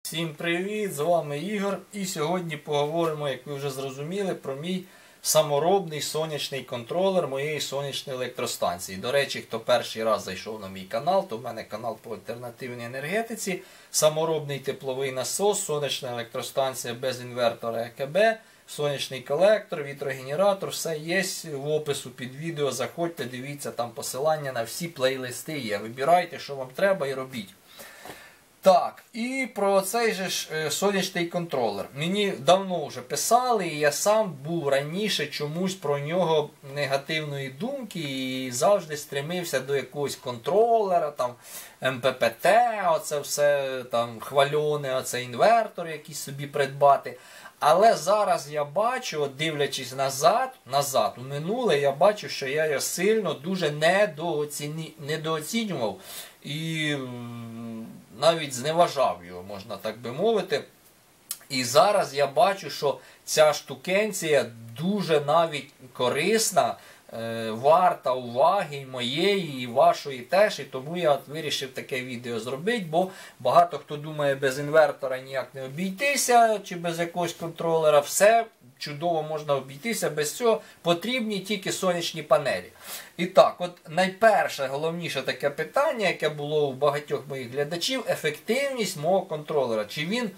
Всім привіт! З вами Ігор. І сьогодні поговоримо, як ви вже зрозуміли, про мій саморобний сонячний контролер моєї сонячної електростанції. До речі, хто перший раз зайшов на мій канал, то в мене канал по альтернативній енергетиці. Саморобний тепловий насос, сонячна електростанція без інвертора ЕКБ, сонячний колектор, вітрогенератор. Все є в опису під відео. Заходьте, дивіться, там посилання на всі плейлисти є. Вибирайте, що вам треба, і робіть. Так, і про цей же ж сонячний контролер. Мені давно вже писали, і я сам був раніше чомусь про нього негативної думки і завжди стремився до якогось контролера, там МППТ, оце все там хвальоне, оце інвертор якийсь собі придбати. Але зараз я бачу, дивлячись назад, у минуле, я бачу, що я його сильно дуже недооцінював і навіть зневажав його, можна так би мовити. І зараз я бачу, що ця штукенція дуже навіть корисна, варта уваги і моєї, і вашої теж. І тому я вирішив таке відео зробити, бо багато хто думає, без інвертора ніяк не обійтися, чи без якогось контролера. Все чудово можна обійтися, без цього потрібні тільки сонячні панелі. І так, от найперше, головніше таке питання, яке було у багатьох моїх глядачів, ефективність мого контролера. Чи він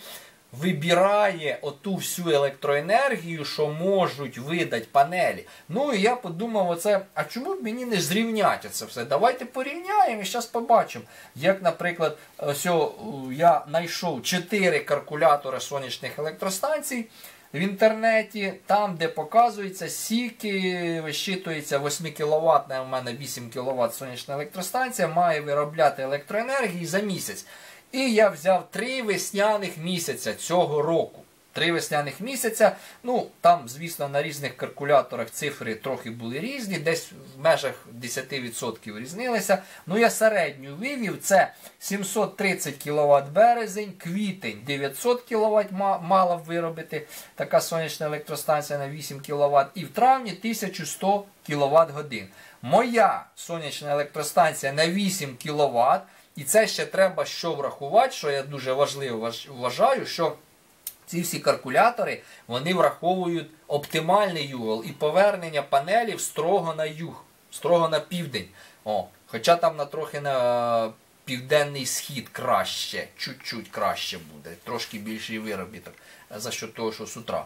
вибирає оту всю електроенергію, що можуть видати панелі. Ну і я подумав оце, а чому б мені не зрівняти це все? Давайте порівняємо і зараз побачимо. Як, наприклад, ось я знайшов 4 калькулятори сонячних електростанцій в інтернеті, там, де показується, скільки висчитується 8 кВт, у мене 8 кВт сонячна електростанція, має виробляти електроенергії за місяць. І я взяв 3 весняних місяця цього року. 3 весняних місяця, ну там, звісно, на різних калькуляторах цифри трохи були різні, десь в межах 10% різнилися. Ну я середню вивів, це 730 кВт березень, квітень 900 кВт мала б виробити така сонячна електростанція на 8 кВт, і в травні 1100 кВт годин. Моя сонячна електростанція на 8 кВт, і це ще треба що врахувати, що я дуже важливо вважаю, що ці всі калькулятори, вони враховують оптимальний югол і повернення панелів строго на юг, строго на південь. Хоча там трохи на південний схід краще, чуть-чуть краще буде, трошки більший виробіток, за що того, що з утра.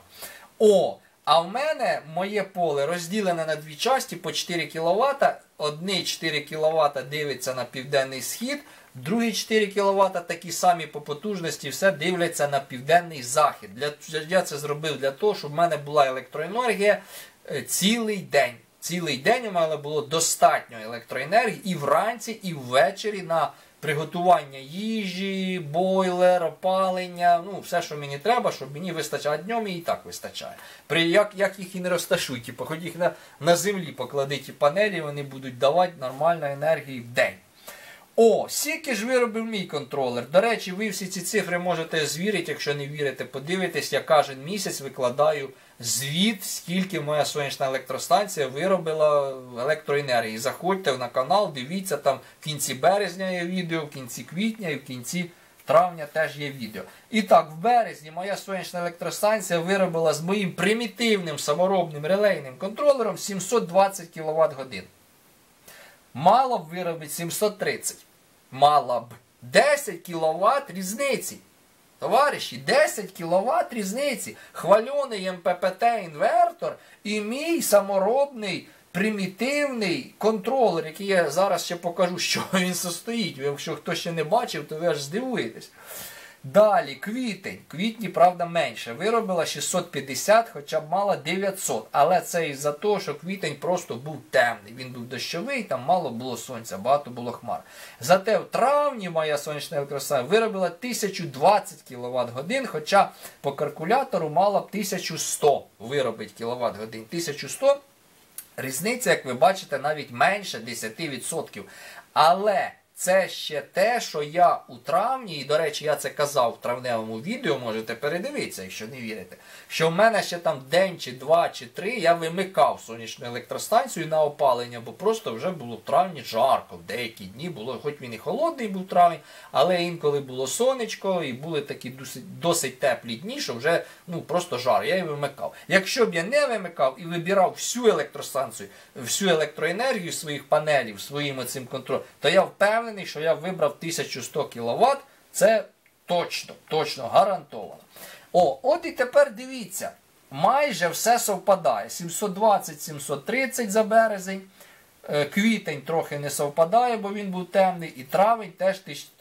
А в мене моє поле розділене на 2 частини по 4 кВт. Одні 4 кВт дивиться на південний схід, другі 4 кВт такі самі по потужності, все дивляться на південний захід. Я це зробив для того, щоб в мене була електроенергія цілий день. Цілий день у мене було достатньо електроенергії і вранці, і ввечері на приготування їжі, бойлер, опалення, ну все, що мені треба, щоб мені вистачало. А днем і так вистачає. Як їх і не розташуй, хоч їх на землі поклади ті панелі, вони будуть давати нормальну енергію в день. Скільки ж виробив мій контролер. До речі, ви всі ці цифри можете звірити, якщо не вірите, подивитесь, я кожен місяць викладаю звіт, скільки моя сонячна електростанція виробила електроенергії. Заходьте на канал, дивіться, там в кінці березня є відео, в кінці квітня і в кінці травня теж є відео. І так, в березні моя сонячна електростанція виробила з моїм примітивним саморобним релейним контролером 720 кВт годин. Мало б виробити 730. Мало б. 10 кВт різниці. Товариші, 10 кВт різниці. Хвальоний МППТ-інвертор і мій саморобний примітивний контролер, який я зараз ще покажу, що він состоїть. Якщо хто ще не бачив, то ви аж здивуєтесь. Далі, квітень. Квітні, правда, менше. Виробила 650, хоча б мала 900. Але це із-за того, що квітень просто був темний. Він був дощовий, там мало було сонця, багато було хмар. Зате в травні моя сонячна електростанція виробила 1020 кВт годин, хоча по калькулятору мала б 1100 виробити кВт годин. 1100. Різниця, як ви бачите, навіть менше 10%. Але це ще те, що я у травні, і, до речі, я це казав в травневому відео, можете передивитися, якщо не вірите, що в мене ще там день, чи два, чи три я вимикав сонячну електростанцію на опалення, бо просто вже було в травні жарко. В деякі дні було, хоч він і холодний був травень, але інколи було сонечко, і були такі досить теплі дні, що вже просто жар, я її вимикав. Якщо б я не вимикав і вибирав всю електростанцію, всю електроенергію своїх панелів, своїм оцим контролем, то я впевнений, що я вибрав 1100 кВт, це точно, гарантовано. От і тепер дивіться, майже все совпадає. 720-730 за березень, квітень трохи не совпадає, бо він був темний, і травень теж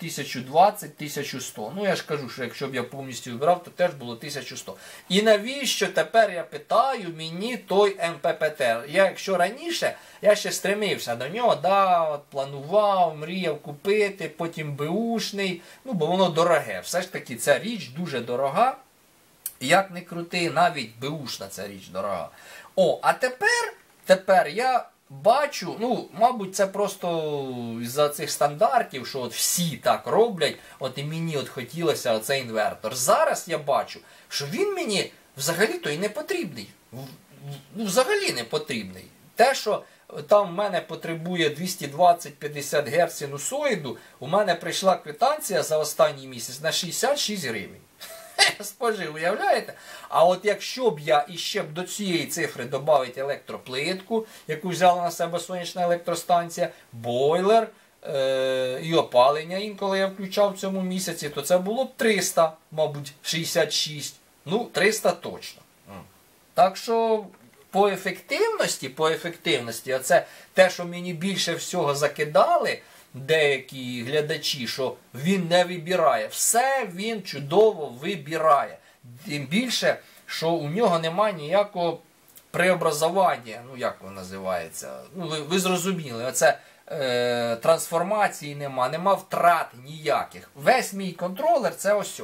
1020-1100. Я ж кажу, що якщо б я повністю вибрав, то теж було 1100. І навіщо тепер, я питаю, мені той МППТ? Якщо раніше, я ще стремився до нього, планував, мріяв купити, потім беушний, бо воно дороге. Все ж таки, ця річ дуже дорога. Як не крути, навіть беушна ця річ дорога. А тепер я бачу, мабуть, це просто із-за цих стандартів, що всі так роблять, і мені хотілося оцей інвертор. Зараз я бачу, що він мені взагалі-то і не потрібний. Взагалі не потрібний. Те, що там в мене потребує 220-50 Гц синусоїду, у мене прийшла квитанція за останній місяць на 66 гривень. Спожив, уявляєте? А от якщо б я іще б до цієї цифри додати електроплитку, яку взяла на себе сонячна електростанція, бойлер і опалення інколи я включав в цьому місяці, то це було б 300, мабуть, 66. 300 точно. Так що по ефективності, оце те, що мені більше всього закидали деякі глядачі, що він не вибирає. Все він чудово вибирає. Тим більше, що у нього немає ніякого преобразування, як воно називається. Ви зрозуміли, оце трансформації нема втрат ніяких. Весь мій контролер це ось.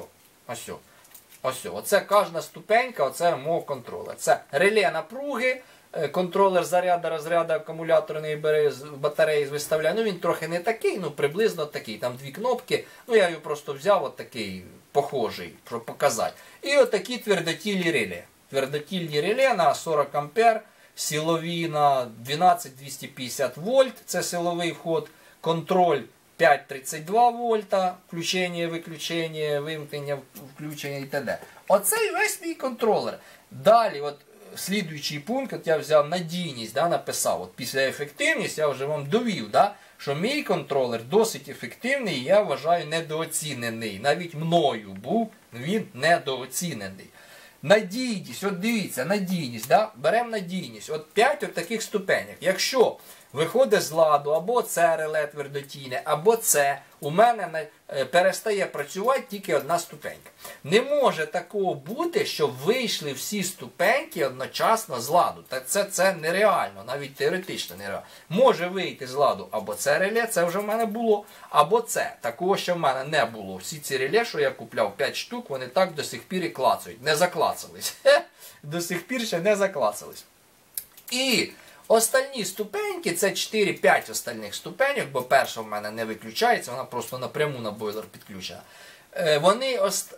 Оце кожна ступенька, оце мого контролера. Це реле напруги, контролер заряду, розряду акумуляторної батареї виставляє. Він трохи не такий, приблизно такий. Там дві кнопки. Я його просто взяв такий похожий, щоб показати. І отакі твердотільні реле. Твердотільні реле на 40 А, силові на 12-250 вольт, це силовий вход, контроль 5,32 вольта, включення, виключення, вимкнення, включення і т.д. Оцей весь мій контролер. Далі, слідуючий пункт, я взяв надійність, написав. Після ефективності я вже вам довів, що мій контролер досить ефективний і я вважаю недооцінений. Навіть мною був він недооцінений. Надійність, дивіться, надійність, беремо надійність. 5 таких ступенях. Якщо виходить з ладу або це реле твердотільне, або це, у мене перестає працювати тільки одна ступенька. Не може такого бути, щоб вийшли всі ступеньки одночасно з ладу. Це нереально, навіть теоретично нереально. Може вийти з ладу або це реле, це вже в мене було, або це. Такого ще в мене не було. Всі ці реле, що я купляв 5 штук, вони так до сих пір і клацають. Не заклацались. До сих пір ще не заклацались. І остальні ступеньки, це 4-5 остальних ступеньок, бо перша в мене не виключається, вона просто напряму на бойлер підключена. Вони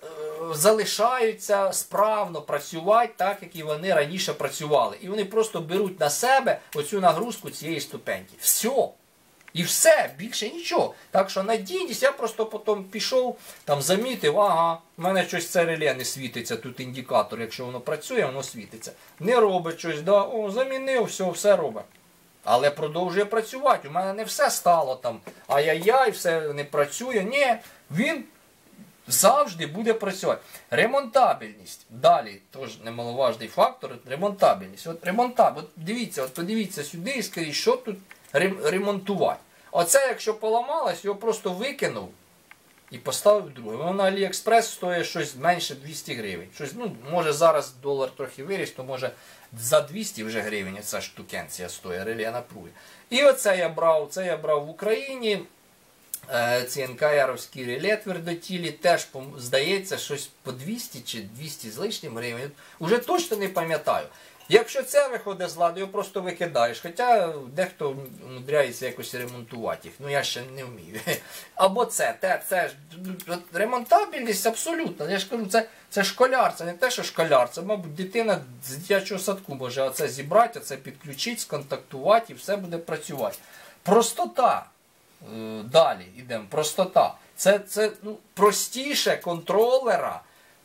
залишаються справно працювати так, як і вони раніше працювали. І вони просто беруть на себе оцю нагрузку цієї ступеньки. Все. І все, більше нічого. Так що надійність, я просто потім пішов, замітив, в мене щось це реле не світиться, тут індикатор, якщо воно працює, воно світиться. Не робить щось, замінив, все робить. Але продовжує працювати, у мене не все стало ай-яй-яй, все не працює. Ні, він завжди буде працювати. Ремонтабельність. Далі, теж немаловажний фактор, ремонтабельність. Дивіться, подивіться сюди і скажіть, що тут ремонтувати. Оце, якщо поламалось, його просто викинув і поставив друге. Воно на Аліекспрес стоїть щось менше 200 гривень. Може зараз долар трохи виріс, то може за 200 вже гривень ця штукенція стоїть, реле напруги. І оце я брав в Україні. ці НКР-овські реле твердотілі, теж, здається, щось по 200 чи 200 з лишнім гривень. Уже точно не пам'ятаю. Якщо це виходить з ладу, його просто викидаєш. Хоча дехто мудряється якось ремонтувати їх. Ну я ще не вмію. Або це ж ремонтабельність абсолютно. Я ж кажу, це школяр, це не те, що школяр, це, мабуть, дитина з дитячого садку може оце зібрати, оце підключити, сконтактувати і все буде працювати. Простота. Далі йдемо. Простота. Це простіше контролера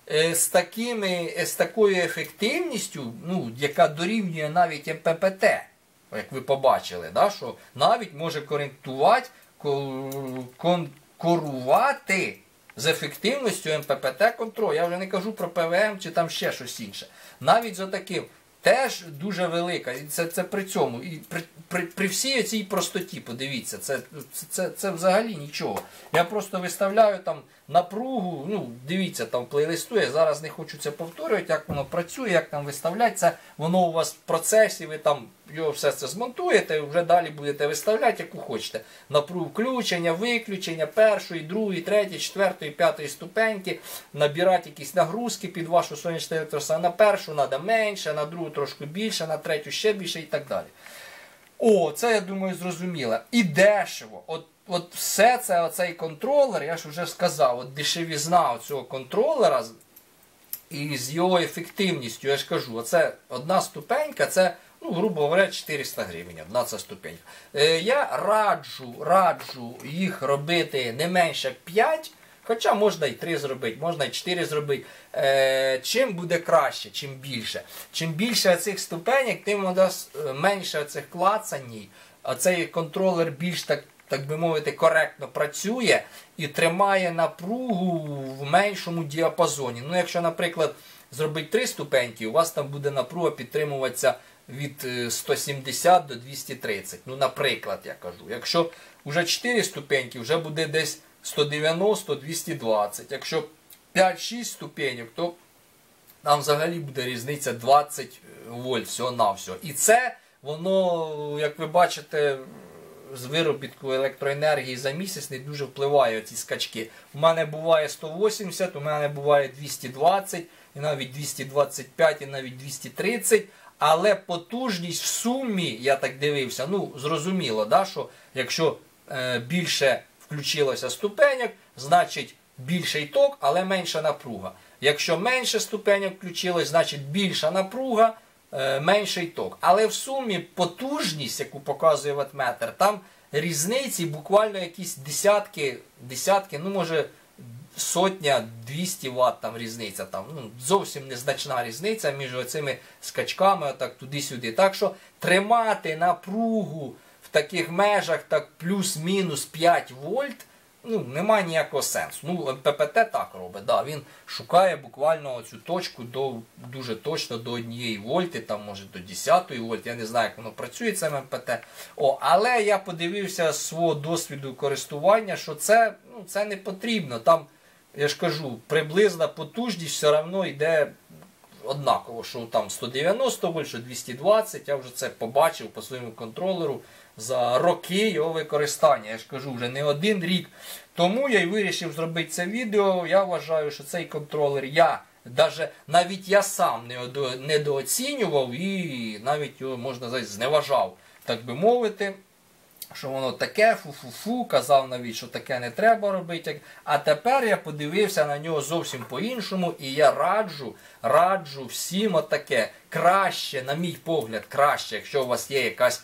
з такою ефективністю, яка дорівнює навіть МППТ, як ви побачили, да, що навіть може конкурувати з ефективністю МППТ контролю. Я вже не кажу про ПВМ чи там ще щось інше. Навіть за таким. Теж дуже велика. І це при цьому. І при всій цій простоті, подивіться, це взагалі нічого. Я просто виставляю там напругу, дивіться там плейлисту, я зараз не хочу це повторювати, як воно працює, як там виставляється, воно у вас в процесі, ви там його все це змонтуєте, вже далі будете виставляти, яку хочете. Напругу включення, виключення, першої, другої, третьої, четвертої, п'ятої ступеньки, набирати якісь нагрузки під вашу сонячну електростанцію. На першу треба менше, на другу трошки більше, на третю ще більше і так далі. Це, я думаю, зрозуміло. І дешево. От все це, оцей контролер, я ж вже сказав, от дешевізна цього контролера і з його ефективністю, я ж кажу, оце одна ступенька, це, грубо говоря, 400 гривень, одна ця ступенька. Я раджу їх робити не менше 5, хоча можна і 3 зробити, можна і 4 зробити. Чим буде краще, чим більше. Чим більше цих ступенек, тим менше цих клацаній, а цей контролер більш так би мовити, коректно працює і тримає напругу в меншому діапазоні. Якщо, наприклад, зробити 3 ступеньки, у вас там буде напруга підтримуватися від 170 до 230. Наприклад, я кажу. Якщо вже 4 ступеньки, вже буде десь 190-220. Якщо 5-6 ступеньок, то там взагалі буде різниця 20 вольт всього-навсього. І це, воно, як ви бачите, з виробітку електроенергії за місяць не дуже впливає ці скачки. У мене буває 180, у мене буває 220, і навіть 225, і навіть 230. Але потужність в сумі, я так дивився, зрозуміло, да, що якщо більше включилося ступеньок, значить більший ток, але менша напруга. Якщо менше ступеньок включилось, значить більша напруга, менший ток. Але в сумі потужність, яку показує ваттметр, там різниці буквально якісь десятки, може сотня, 200 Вт там різниця. Зовсім незначна різниця між оцими скачками, отак туди-сюди. Так що тримати напругу в таких межах, так плюс-мінус 5 вольт, немає ніякого сенсу. МППТ так робить, да, він шукає буквально цю точку дуже точно до 1 вольти, там може до 10 вольт, я не знаю, як воно працює, це МППТ. Але я подивився з свого досвіду користування, що це не потрібно. Там, я ж кажу, приблизна потужність все одно йде однаково, що там 190 вольт, що 220, я вже це побачив по своєму контролеру за роки його використання. Я ж кажу, вже не 1 рік. Тому я й вирішив зробити це відео. Я вважаю, що цей контролер навіть я сам недооцінював і навіть його, можна сказати, зневажав, так би мовити. Що воно таке, фу-фу-фу, казав навіть, що таке не треба робити. А тепер я подивився на нього зовсім по-іншому, і я раджу всім отаке. Краще, на мій погляд, краще, якщо у вас є якась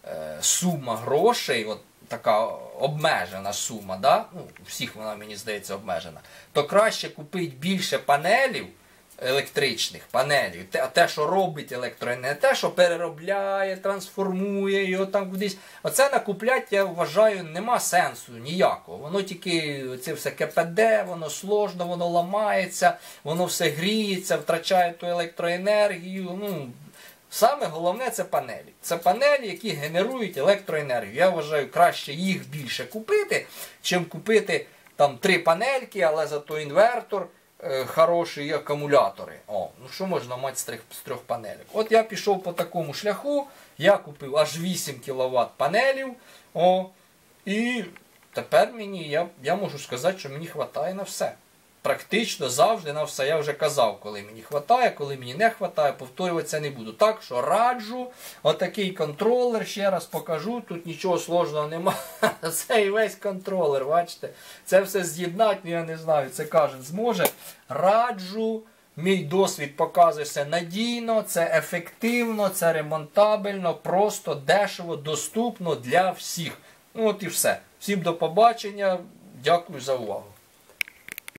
сума грошей, от така обмежена сума, да? У всіх вона, мені здається, обмежена, то краще купити більше панелів, електричних панелів, те, що робить електроенергія, те, що переробляє, трансформує його там кудись. Оце накупляти, я вважаю, нема сенсу ніякого. Воно тільки, це все КПД, воно сложно, воно ламається, воно все гріється, втрачає ту електроенергію. Саме головне це панелі. Це панелі, які генерують електроенергію. Я вважаю, краще їх більше купити, чим купити там 3 панельки, але зато інвертор, хороші і акумулятори. Що можна мати з 3 панелек? От я пішов по такому шляху, я купив аж 8 кВт панелів, і тепер я можу сказати, що мені вистачає на все. Практично завжди на все. Я вже казав, коли мені вистачає, коли мені не вистачає, повторюватися не буду. Так що раджу, отакий контролер, ще раз покажу, тут нічого сложного немає. Це і весь контролер, бачите. Це все з'єднати, ну я не знаю, це кожен зможе. Раджу, мій досвід показує все надійно, це ефективно, це ремонтабельно, просто дешево, доступно для всіх. Ну от і все. Всім до побачення, дякую за увагу.